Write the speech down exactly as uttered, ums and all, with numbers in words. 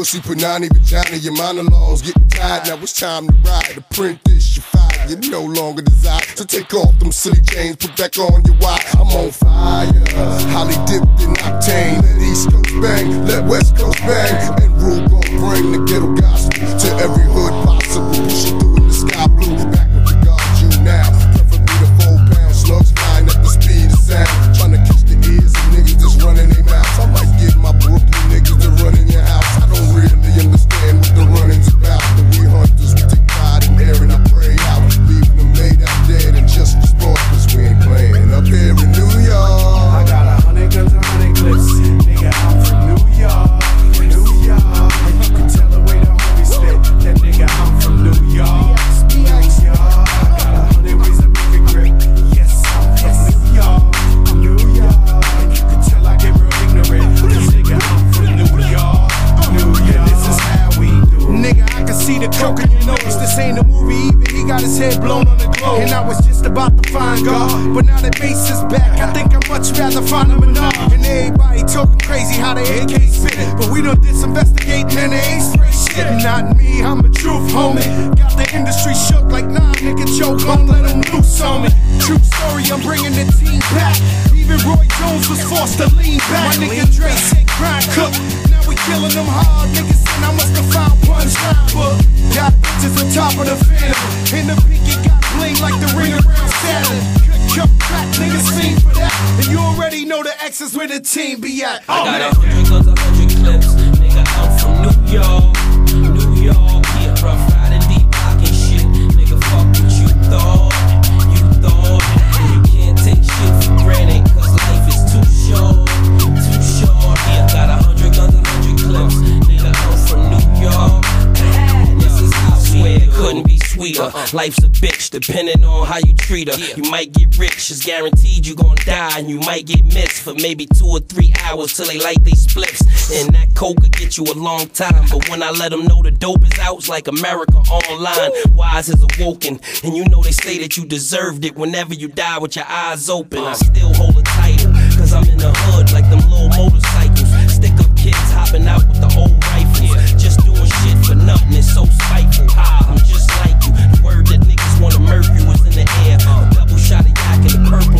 pussy, punani, vagina, your monologues getting tired. Now it's time to ride. Apprentice, you fire. You no longer desire to take off them silly chains, put back on your wire. I'm on fire, highly dipped in octane. Let East Coast bang, let West Coast bang, and rule gon' bring the ghetto gospel to every hood possible. Pushing through in the sky blue, back with the God you now. Preferably the four pound slugs flying at the speed of sound, trying to catch the ears of niggas that's running their mouths. I might get my Brooklyn niggas to run in your house. I don't really understand what the running's about, but we hunters, we take pride in airing our prey out, leaving them laid out dead and just for sport, cause we ain't playing up here in New York. I got a hundred guns, a hundred clips, nigga, I'm from New York, New York. And you can tell the way the homie spit, that nigga, I'm from New York, New York. I got a hundred ways to make a grip, yes, I'm from New York, New York. And you can tell I get real ignorant, cause nigga, I'm from New York, New York. This is how we do it. Nigga, I can see the coke in your nose. This ain't a movie, even he got his head blown on the globe. And I was just about to find God, but now that bass is back, I think I'd much rather find a Menard. And everybody talking crazy how they A K spit, but we done disinvestigating and they ain't straight shit. Not me, I'm a truth homie. Got the industry shook like nah, nigga, joke, don't let them loose on me. True story, I'm bringing the team back. Even Roy Jones was forced to lean back. My nigga Dre said grind cook. Now we killing them hard, niggas saying I must have found punchline book. Got bitches on top of the phantom, and the pinky got bling like the ring around Saturn. Cut back, niggas sing for that, and you already know the X is where the team be at. Oh, I got a hundred guns, a hundred clips, nigga, I'm from New York, New York. Yeah, rough riding, deep blocking shit, nigga, fuck what you thought, you thought. You can't take shit for granted, cause life is too short, too short. Yeah, got a hundred guns, a hundred clips, nigga, I'm from New York. This is how swear it couldn't be sweeter. Life's a bitch, depending on how you treat her. You might get rich, it's guaranteed you gon' die, and you might get missed for maybe two or three hours till they light they spliffs. And that coke could get you a long time, but when I let them know the dope is out, it's like America Online. Wise is awoken, and you know they say that you deserved it whenever you die with your eyes open. I still hold a title, cause I'm in the hood like them little motorcycles. Stick up kids hopping out with the old rifles, just doing shit for nothing, it's so spiteful. Ah, I'm just like you, the word that niggas wanna murder you is in the air. A double shot of yak and the purple